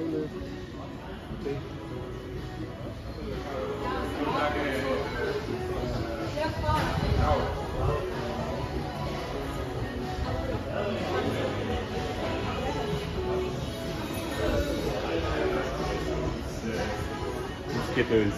Das Gedöns.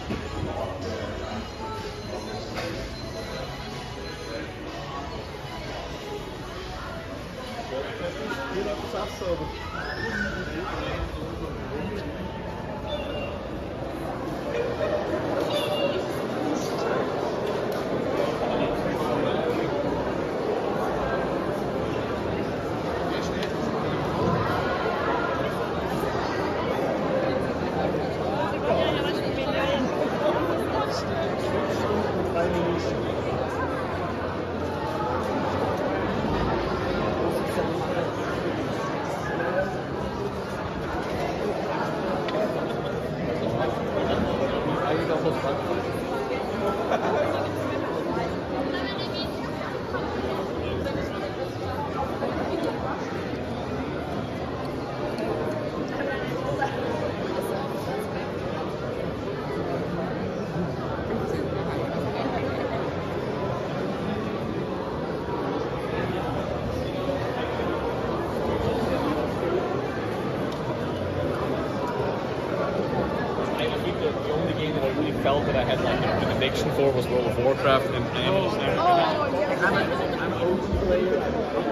Felt that I had like an addiction for was World of Warcraft and Animals and everything. I'm an old player.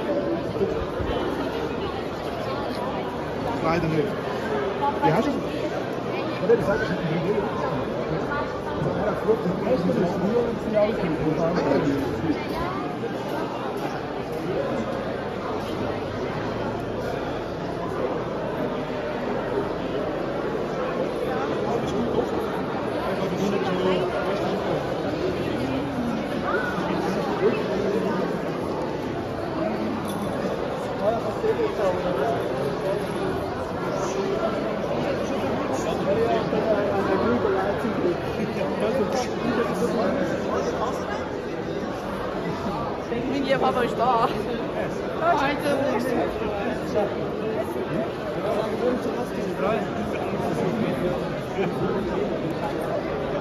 Leider nicht. Wie hast du es? Ich habe gesagt, ich habe eine Idee. Hier Papa ist da. Heute.